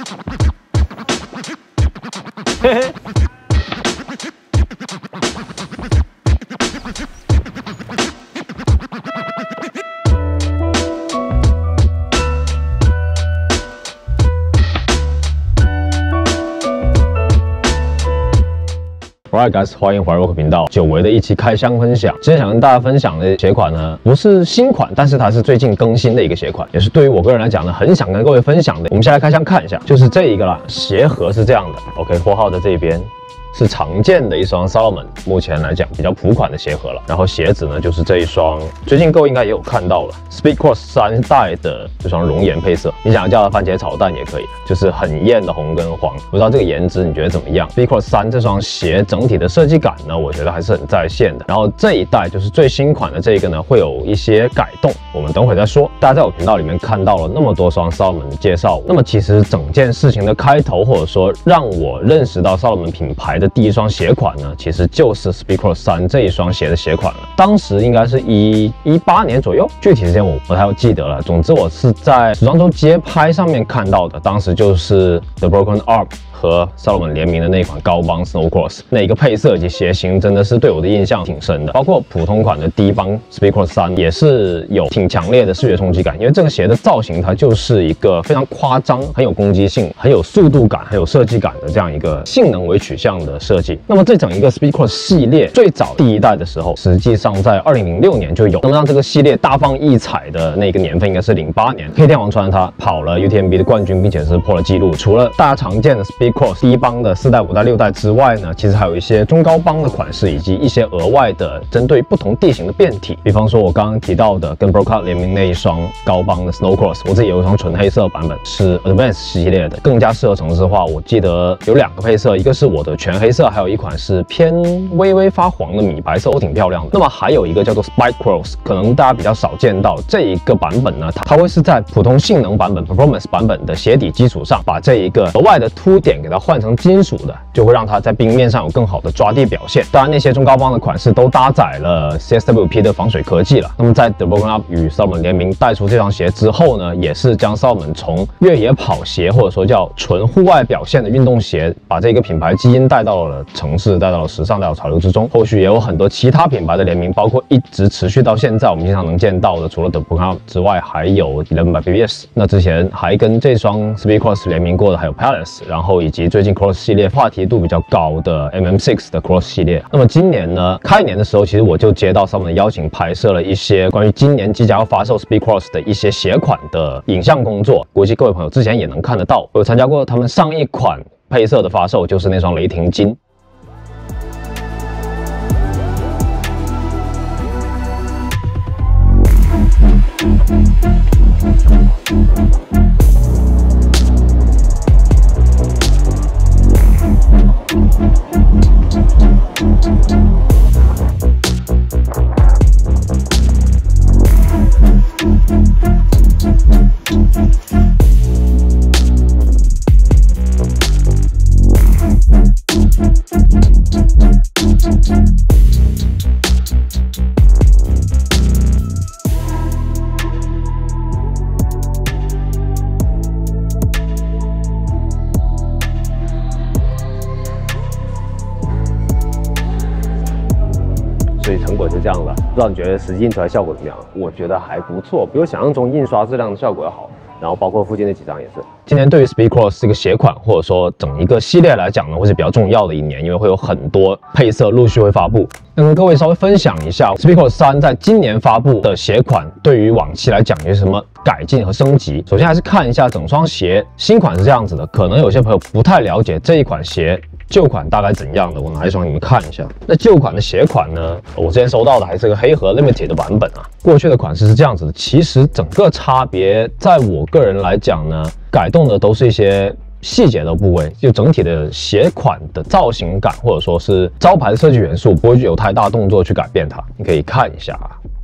嘿嘿。Alright guys， 欢迎回来 Rock 频道，久违的一期开箱分享。今天想跟大家分享的鞋款呢，不是新款，但是它是最近更新的一个鞋款，也是对于我个人来讲呢，很想跟各位分享的。我们先来开箱看一下，就是这一个啦。鞋盒是这样的 ，OK， 货号在这边。 是常见的一双 Salomon， 目前来讲比较普款的鞋盒了。然后鞋子呢，就是这一双，最近各位应该也有看到了 Speedcross 3代的这双熔岩配色，你想要叫它番茄炒蛋也可以，就是很艳的红跟黄。不知道这个颜值你觉得怎么样 ？Speedcross 3这双鞋整体的设计感呢，我觉得还是很在线的。然后这一代就是最新款的这个呢，会有一些改动，我们等会再说。大家在我频道里面看到了那么多双 Salomon 的介绍，那么其实整件事情的开头，或者说让我认识到 Salomon 品牌的第一双鞋款呢，其实就是 Speedcross 3这一双鞋的鞋款了。当时应该是18年左右，具体时间我不太记得了。总之我是在时装周街拍上面看到的，当时就是 The Broken Arm 和 Salomon 联名的那款高帮 Snowcross， 那一个配色以及鞋型真的是对我的印象挺深的。包括普通款的低帮 Speedcross 3也是有挺强烈的视觉冲击感，因为这个鞋的造型它就是一个非常夸张、很有攻击性、很有速度感、很有设计感的这样一个性能为取向的设计。那么这整一个 Speedcross 系列最早第一代的时候，实际上在2006年就有。那么让这个系列大放异彩的那个年份应该是08年，黑天王穿它跑了 UTMB 的冠军，并且是破了纪录。除了大家常见的 Speedcross 低帮的4代、5代、6代之外呢，其实还有一些中高帮的款式，以及一些额外的针对不同地形的变体。比方说我刚刚提到的跟 Broken 联名那一双高帮的 Snowcross， 我自己有一双纯黑色版本，是 Advanced 系列的，更加适合城市化。我记得有2个配色，一个是我的全黑色，还有一款是偏微微发黄的米白色，都挺漂亮的。那么还有一个叫做 Spikecross， 可能大家比较少见到这一个版本呢，它会是在普通性能版本 Performance 版本的鞋底基础上，把这一个额外的凸点给它换成金属的，就会让它在冰面上有更好的抓地表现。当然，那些中高帮的款式都搭载了 CSWP 的防水科技了。那么在 The Broken Up 与 Salomon 联名带出这双鞋之后呢，也是将 Salomon 从越野跑鞋或者说叫纯户外表现的运动鞋，把这个品牌基因带到了城市，带到了时尚，带到潮流之中。后续也有很多其他品牌的联名，包括一直持续到现在我们经常能见到的，除了 The Broken Up 之外，还有 Eleven by BBS。那之前还跟这双 Speedcross 联名过的还有 Palace， 然后以及最近 Cross 系列话题度比较高的 MM6 的 Cross 系列。那么今年呢，开年的时候，其实我就接到Salomon的邀请，拍摄了一些关于今年即将要发售 Speedcross 的一些鞋款的影像工作，估计各位朋友之前也能看得到。我有参加过他们上一款配色的发售，就是那双雷霆金。所以成果就这样了，不知道你觉得实际印出来效果怎么样？我觉得还不错，比我想象中印刷质量的效果要好。然后包括附近那几张也是。今年对于 Speedcross 这个鞋款或者说整一个系列来讲呢，会是比较重要的一年，因为会有很多配色陆续会发布。那跟各位稍微分享一下 Speedcross 3在今年发布的鞋款，对于往期来讲有什么改进和升级。首先还是看一下整双鞋，新款是这样子的，可能有些朋友不太了解这一款鞋旧款大概怎样的，我拿一双给你们看一下。那旧款的鞋款呢，我之前收到的还是个黑盒 Limited 的版本啊。过去的款式是这样子的，其实整个差别，在我个人来讲呢，改动的都是一些细节的部位，就整体的鞋款的造型感或者说是招牌的设计元素，不会有太大动作去改变它。你可以看一下啊。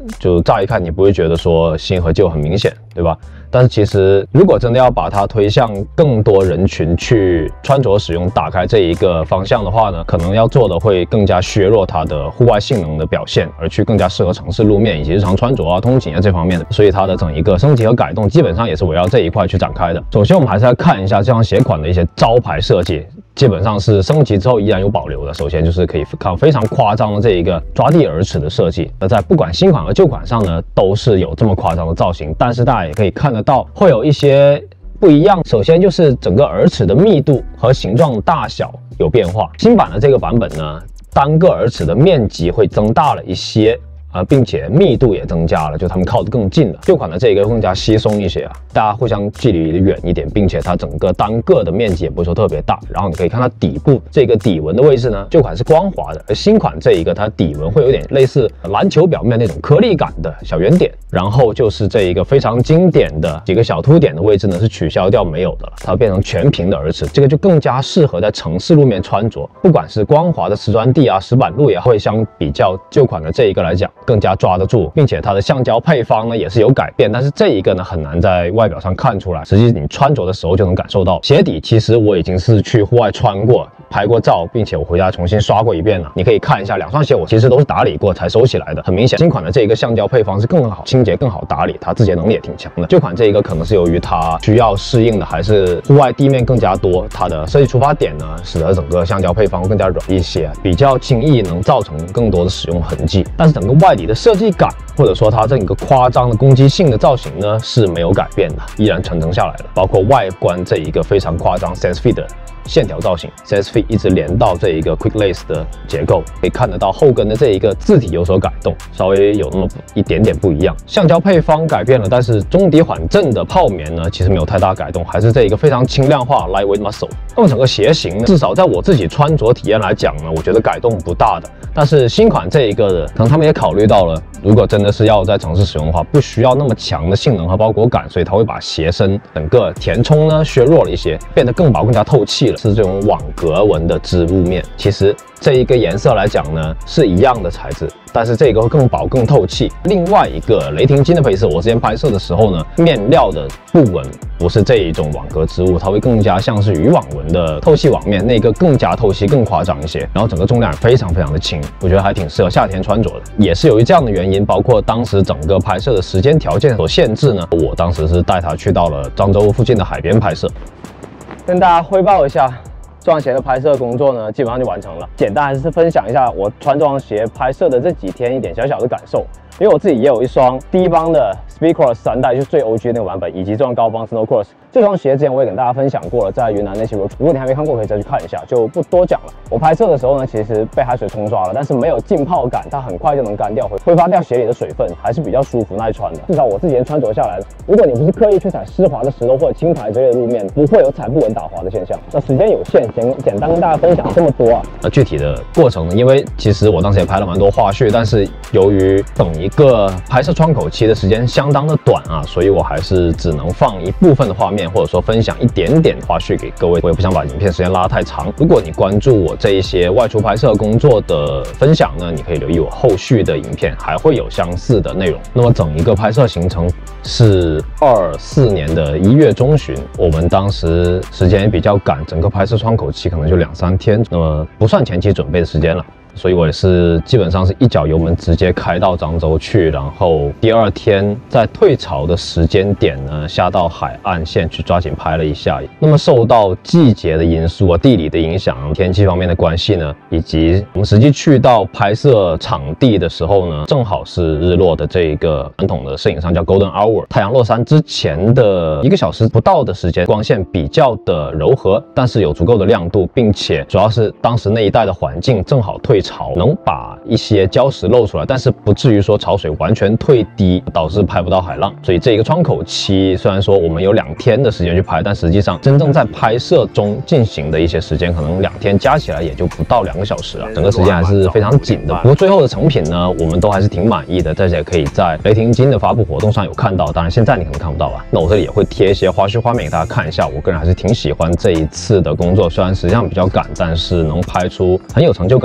就乍一看你不会觉得说新和旧很明显，对吧？但是其实如果真的要把它推向更多人群去穿着使用打开这一个方向的话呢，可能要做的会更加削弱它的户外性能的表现，而去更加适合城市路面以及日常穿着啊、通勤啊这方面的。所以它的整一个升级和改动基本上也是围绕这一块去展开的。首先我们还是来看一下这双鞋款的一些招牌设计，基本上是升级之后依然有保留的。首先就是可以看非常夸张的这一个抓地耳齿的设计，那在不管新款和旧款上呢，都是有这么夸张的造型，但是大家也可以看得到会有一些不一样。首先就是整个耳齿的密度和形状大小有变化，新版的这个版本呢，单个耳齿的面积会增大了一些。并且密度也增加了，就它们靠得更近了。旧款的这个更加稀松一些啊，大家互相距离远一点，并且它整个单个的面积也不是说特别大。然后你可以看它底部这个底纹的位置呢，旧款是光滑的，而新款这一个它底纹会有点类似篮球表面那种颗粒感的小圆点。然后就是这一个非常经典的几个小凸点的位置呢，是取消掉没有的了，它变成全平的耳齿，这个就更加适合在城市路面穿着，不管是光滑的瓷砖地啊、石板路也会相比较旧款的这一个来讲更加抓得住，并且它的橡胶配方呢也是有改变，但是这一个呢很难在外表上看出来，实际你穿着的时候就能感受到。鞋底其实我已经是去户外穿过、拍过照，并且我回家重新刷过一遍了。你可以看一下，两双鞋我其实都是打理过才收起来的。很明显，新款的这一个橡胶配方是更好清洁、更好打理，它自洁能力也挺强的。旧款这一个可能是由于它需要适应的还是户外地面更加多，它的设计出发点呢，使得整个橡胶配方更加软一些，比较轻易能造成更多的使用痕迹。但是整个外里的设计感，或者说它这个夸张的攻击性的造型呢，是没有改变的，依然传承下来了。包括外观这一个非常夸张 Sense Fit 的线条造型 ，Sense Fit 一直连到这一个 Quick Lace 的结构，可以看得到后跟的这一个字体有所改动，稍微有那么一点点不一样。橡胶配方改变了，但是中底缓震的泡棉呢，其实没有太大改动，还是这一个非常轻量化 Lightweight Muscle。那么整个鞋型呢，至少在我自己穿着体验来讲呢，我觉得改动不大的。但是新款这一个的，可能他们也考虑到了，如果真的是要在城市使用的话，不需要那么强的性能和包裹感，所以它会把鞋身整个填充呢削弱了一些，变得更薄、更加透气了。是这种网格纹的织物面，其实这一个颜色来讲呢是一样的材质，但是这个会更薄、更透气。另外一个雷霆金的配色，我之前拍摄的时候呢，面料的布纹不是这一种网格织物，它会更加像是渔网纹的透气网面，那个更加透气、更夸张一些。然后整个重量也非常的轻，我觉得还挺适合夏天穿着的。也是由于这样的原因，包括当时整个拍摄的时间条件所限制呢，我当时是带它去到了漳州附近的海边拍摄。跟大家汇报一下，这双鞋的拍摄工作呢，基本上就完成了。简单还是分享一下我穿这双鞋拍摄的这几天一点小小的感受。因为我自己也有一双低帮的 Speedcross 3代，就是最 OG 那个版本，以及这双高帮 Snowcross。这双鞋之前我也跟大家分享过了，在云南那期 road， 如果你还没看过，可以再去看一下，就不多讲了。我拍摄的时候呢，其实被海水冲刷了，但是没有浸泡感，它很快就能干掉，挥发掉鞋里的水分，还是比较舒服耐穿的。至少我自己穿着下来，如果你不是刻意去踩湿滑的石头或者青苔之类的路面，不会有踩不稳打滑的现象。那时间有限，简单跟大家分享这么多啊。那具体的过程呢，因为其实我当时也拍了蛮多花絮，但是由于等一个拍摄窗口期的时间相当的短啊，所以我还是只能放一部分的画面，或者说分享一点点花絮给各位。我也不想把影片时间拉太长。如果你关注我这一些外出拍摄工作的分享呢，你可以留意我后续的影片，还会有相似的内容。那么整一个拍摄行程是24年的1月中旬，我们当时时间也比较赶，整个拍摄窗口期可能就2-3天，那么不算前期准备的时间了。所以我也是基本上是一脚油门直接开到漳州去，然后第二天在退潮的时间点呢，下到海岸线去抓紧拍了一下。那么受到季节的因素啊、地理的影响、天气方面的关系呢，以及我们实际去到拍摄场地的时候呢，正好是日落的这一个传统的摄影上叫 Golden Hour， 太阳落山之前的1个小时不到的时间，光线比较的柔和，但是有足够的亮度，并且主要是当时那一带的环境正好退潮，能把一些礁石露出来，但是不至于说潮水完全退低，导致拍不到海浪。所以这一个窗口期，虽然说我们有2天的时间去拍，但实际上真正在拍摄中进行的一些时间，可能2天加起来也就不到2个小时啊，整个时间还是非常紧的。不过最后的成品呢，我们都还是挺满意的，大家也可以在雷霆金的发布活动上有看到，当然现在你可能看不到啊。那我这里也会贴一些花絮画面给大家看一下。我个人还是挺喜欢这一次的工作，虽然实际上比较赶，但是能拍出很有成就感的作品。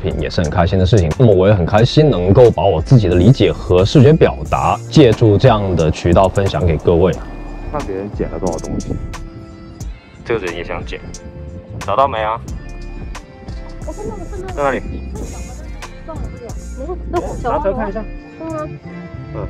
品，也是很开心的事情。那么我也很开心能够把我自己的理解和视觉表达，借助这样的渠道分享给各位。看别人捡了多少东西，这个人也想捡，找到没啊？ 我看到了， 在哪里？ 拿车看一下。 嗯。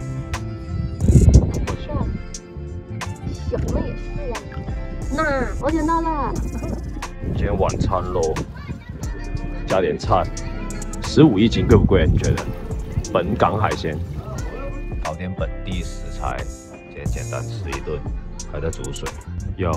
小的也是呀。那我捡到了。 今天晚餐喽，加点菜，15一斤贵不贵？你觉得？本港海鲜，搞点本地食材，今天简单吃一顿，还在煮水。有。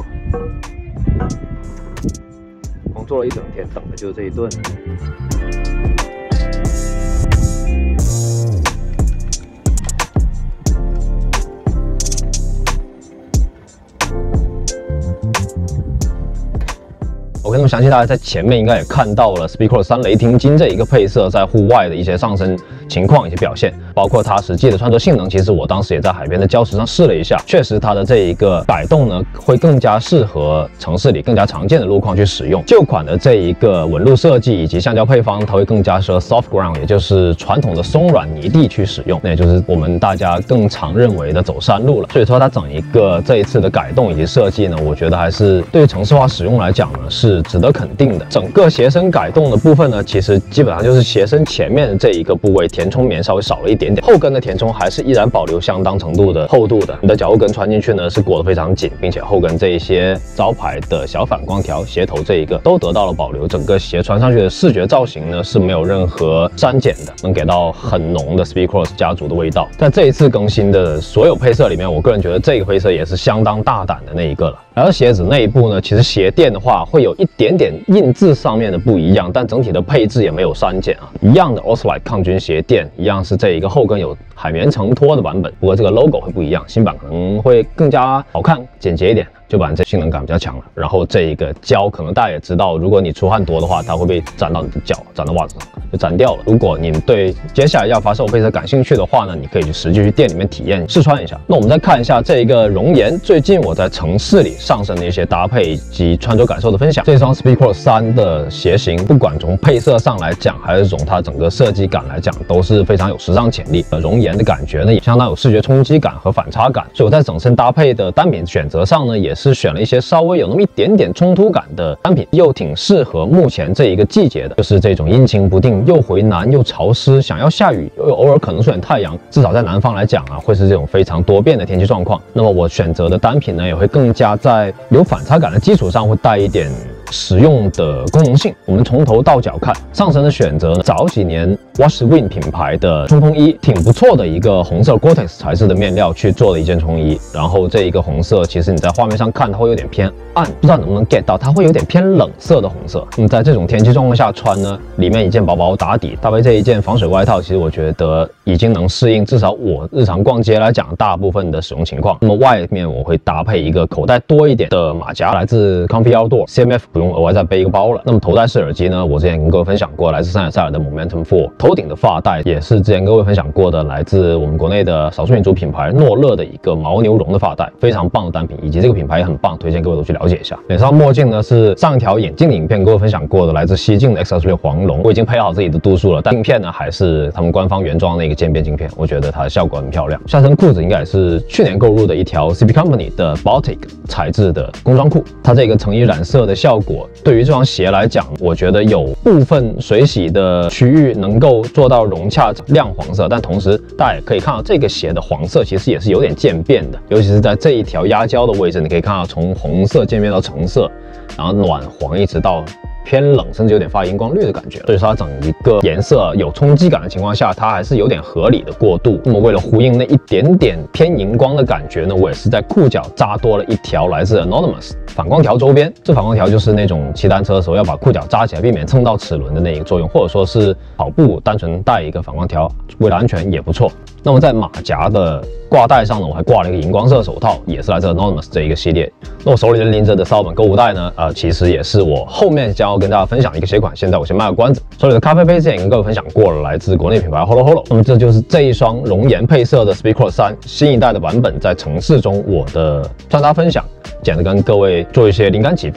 工作了一整天，等的就是这一顿。OK， 那么相信大家在前面应该也看到了 Speedcross 3雷霆金这一个配色在户外的一些上升情况以及表现，包括它实际的穿着性能。其实我当时也在海边的礁石上试了一下，确实它的这一个改动呢，会更加适合城市里更加常见的路况去使用。旧款的这一个纹路设计以及橡胶配方，它会更加适合 soft ground， 也就是传统的松软泥地去使用，那也就是我们大家更常认为的走山路了。所以说它整一个这一次的改动以及设计呢，我觉得还是对于城市化使用来讲呢，是值得肯定的。整个鞋身改动的部分呢，其实基本上就是鞋身前面的这一个部位填充棉稍微少了一点点，后跟的填充还是依然保留相当程度的厚度的。你的脚后跟穿进去呢是裹得非常紧，并且后跟这一些招牌的小反光条、鞋头这一个都得到了保留，整个鞋穿上去的视觉造型呢是没有任何删减的，能给到很浓的 Speedcross 家族的味道。在这一次更新的所有配色里面，我个人觉得这个配色也是相当大胆的那一个了。来到鞋子内部呢，其实鞋垫的话会有一点点印字上面的不一样，但整体的配置也没有删减啊，一样的 Oslite 抗菌鞋垫，一样是这一个后跟有海绵承托的版本，不过这个 logo 会不一样，新版可能会更加好看、简洁一点。旧版这性能感比较强了，然后这一个胶可能大家也知道，如果你出汗多的话，它会被粘到你的脚，粘到袜子上就粘掉了。如果你对接下来要发售配色感兴趣的话呢，你可以去实际去店里面体验试穿一下。那我们再看一下这一个熔岩，最近我在城市里上身的一些搭配以及穿着感受的分享。这双 Speedcross 3的鞋型，不管从配色上来讲，还是从它整个设计感来讲，都是非常有时尚潜力。熔岩的感觉呢，也相当有视觉冲击感和反差感，所以我在整身搭配的单品选择上呢，也是选了一些稍微有那么一点点冲突感的单品，又挺适合目前这一个季节的，就是这种阴晴不定，又回南又潮湿，想要下雨又偶尔可能出点太阳，至少在南方来讲啊，会是这种非常多变的天气状况。那么我选择的单品呢，也会更加在有反差感的基础上，会带一点实用的功能性。我们从头到脚看上身的选择呢，早几年 Washwind 品牌的冲锋衣挺不错的，一个红色 Gore-Tex 材质的面料去做的一件冲衣，然后这一个红色其实你在画面上看它会有点偏暗，不知道能不能 get 到，它会有点偏冷色的红色。在这种天气状况下穿呢，里面一件薄薄打底，搭配这一件防水外套，其实我觉得已经能适应至少我日常逛街来讲大部分的使用情况。那么外面我会搭配一个口袋多一点的马甲，来自 Comfy Outdoor CMF， 不用额外再背一个包了。那么头戴式耳机呢，我之前跟各位分享过，来自三野塞尔的 Momentum 4。头顶的发带也是之前跟各位分享过的，来自我们国内的少数民族品牌诺乐的一个牦牛绒的发带，非常棒的单品，以及这个品牌也很棒，推荐各位都去了解一下。脸上墨镜呢是上一条眼镜影片跟各位分享过的，来自西镜的 X26 黄龙，我已经配好自己的度数了，但镜片呢还是他们官方原装的一个渐变镜片，我觉得它的效果很漂亮。下身裤子应该也是去年购入的一条 CP Company 的 Baltic 材质的工装裤，它这个成衣染色的效果，对于这双鞋来讲，我觉得有部分水洗的区域能够做到融洽亮黄色，但同时大家也可以看到这个鞋的黄色其实也是有点渐变的，尤其是在这一条压胶的位置，你可以看到从红色渐变到橙色，然后暖黄一直到偏冷，甚至有点发荧光绿的感觉，所以说它整一个颜色有冲击感的情况下，它还是有点合理的过渡。那么为了呼应那一点点偏荧光的感觉呢，我也是在裤脚扎多了一条来自 Anonymous 反光条周边。这反光条就是那种骑单车的时候要把裤脚扎起来，避免蹭到齿轮的那一个作用，或者说是跑步单纯带一个反光条，为了安全也不错。那么在马甲的挂带上呢，我还挂了一个荧光色手套，也是来自 Anonymous 这一个系列。那我手里拎着的骚本购物袋呢，其实也是我后面将要跟大家分享的一个鞋款。现在我先卖个关子，手里的咖啡杯之前也跟各位分享过了，来自国内品牌 Holo Holo。那么这就是这一双熔岩配色的 Speedcross 3新一代的版本，在城市中我的穿搭分享，简单跟各位做一些灵感启发，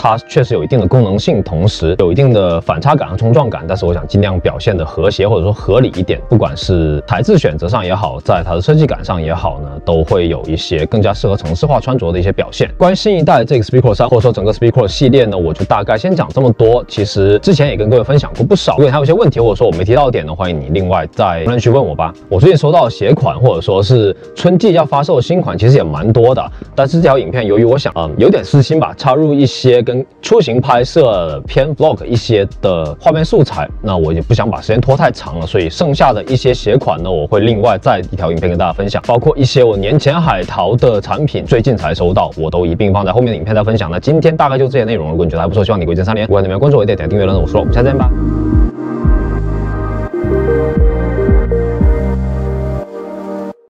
它确实有一定的功能性，同时有一定的反差感和冲撞感，但是我想尽量表现的和谐或者说合理一点，不管是材质选择上也好，在它的设计感上也好呢，都会有一些更加适合城市化穿着的一些表现。关于新一代这个 Speedcore 3，或者说整个 Speedcore 系列呢，我就大概先讲这么多。其实之前也跟各位分享过不少，如果你还有一些问题，或者说我没提到的点呢，欢迎你另外在评论区问我吧。我最近收到的鞋款或者说是春季要发售的新款，其实也蛮多的，但是这条影片由于我想有点私心吧，插入一些跟出行拍摄偏 vlog 一些的画面素材，那我也不想把时间拖太长了，所以剩下的一些鞋款呢，我会另外再一条影片跟大家分享，包括一些我年前海淘的产品，最近才收到，我都一并放在后面的影片再分享。那今天大概就这些内容，如果你觉得还不错，希望你贵键3连，如果你们关注我，点订阅了，我说了，我们下次见吧。